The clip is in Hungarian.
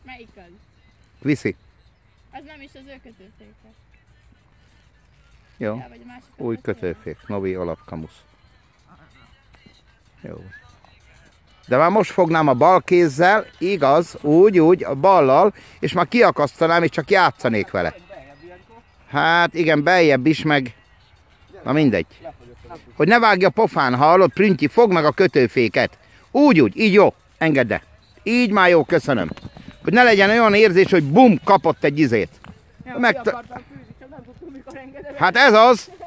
Melyik az? Viszi. Az nem is az ő kötőféke. Jó. Ja, vagy a másik Új az kötőfék. Novi alapkamusz. Jó. De már most fognám a bal kézzel, igaz, úgy, a ballal, és már kiakasztanám, és csak játszanék vele. Hát igen, beljebb is, meg... Na mindegy. Hogy ne vágja pofán, hallod, Prüntyi, fogd meg a kötőféket. Úgy, így jó, engedd el. Így már jó, köszönöm. Hogy ne legyen olyan érzés, hogy bum, kapott egy izét. Ja, meg... Hát ez az!